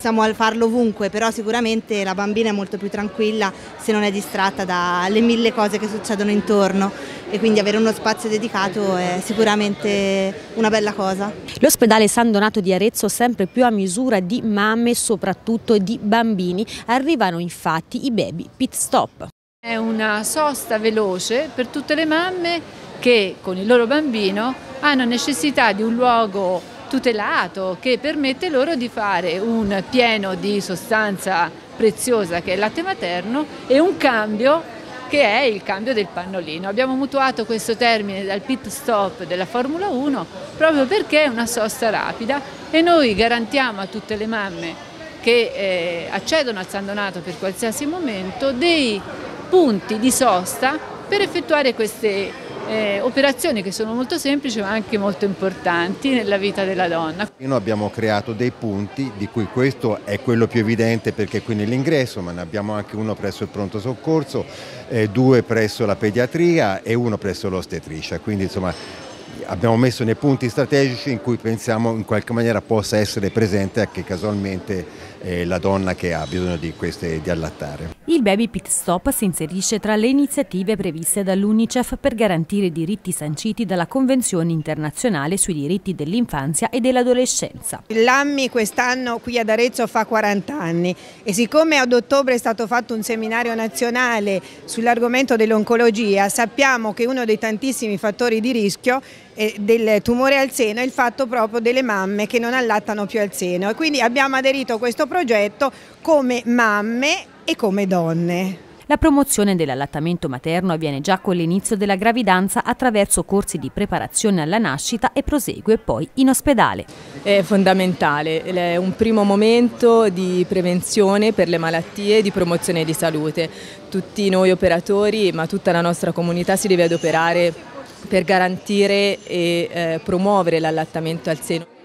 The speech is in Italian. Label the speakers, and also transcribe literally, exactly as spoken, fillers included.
Speaker 1: possiamo farlo ovunque, però sicuramente la bambina è molto più tranquilla se non è distratta dalle mille cose che succedono intorno, e quindi avere uno spazio dedicato è sicuramente una bella cosa.
Speaker 2: L'ospedale San Donato di Arezzo sempre più a misura di mamme e soprattutto di bambini. Arrivano infatti i baby pit stop.
Speaker 3: È una sosta veloce per tutte le mamme che con il loro bambino hanno necessità di un luogo tutelato che permette loro di fare un pieno di sostanza preziosa che è il latte materno e un cambio che è il cambio del pannolino. Abbiamo mutuato questo termine dal pit stop della Formula uno proprio perché è una sosta rapida e noi garantiamo a tutte le mamme che eh, accedono al San Donato per qualsiasi momento dei punti di sosta per effettuare queste Eh, operazioni che sono molto semplici ma anche molto importanti nella vita della donna.
Speaker 4: Noi abbiamo creato dei punti, di cui questo è quello più evidente perché qui nell'ingresso, ma ne abbiamo anche uno presso il pronto soccorso, eh, due presso la pediatria e uno presso l'ostetricia, quindi insomma abbiamo messo nei punti strategici in cui pensiamo in qualche maniera possa essere presente anche casualmente eh, la donna che ha bisogno di, queste, di allattare.
Speaker 2: Il Baby Pit Stop si inserisce tra le iniziative previste dall'UNICEF per garantire i diritti sanciti dalla Convenzione internazionale sui diritti dell'infanzia e dell'adolescenza.
Speaker 5: L'A M I quest'anno qui ad Arezzo fa quaranta anni e siccome ad ottobre è stato fatto un seminario nazionale sull'argomento dell'oncologia, sappiamo che uno dei tantissimi fattori di rischio del tumore al seno è il fatto proprio delle mamme che non allattano più al seno, e quindi abbiamo aderito a questo progetto come mamme e come donne.
Speaker 2: La promozione dell'allattamento materno avviene già con l'inizio della gravidanza attraverso corsi di preparazione alla nascita e prosegue poi in ospedale.
Speaker 6: È fondamentale, è un primo momento di prevenzione per le malattie e di promozione di salute. Tutti noi operatori, ma tutta la nostra comunità si deve adoperare per garantire e eh, promuovere l'allattamento al seno.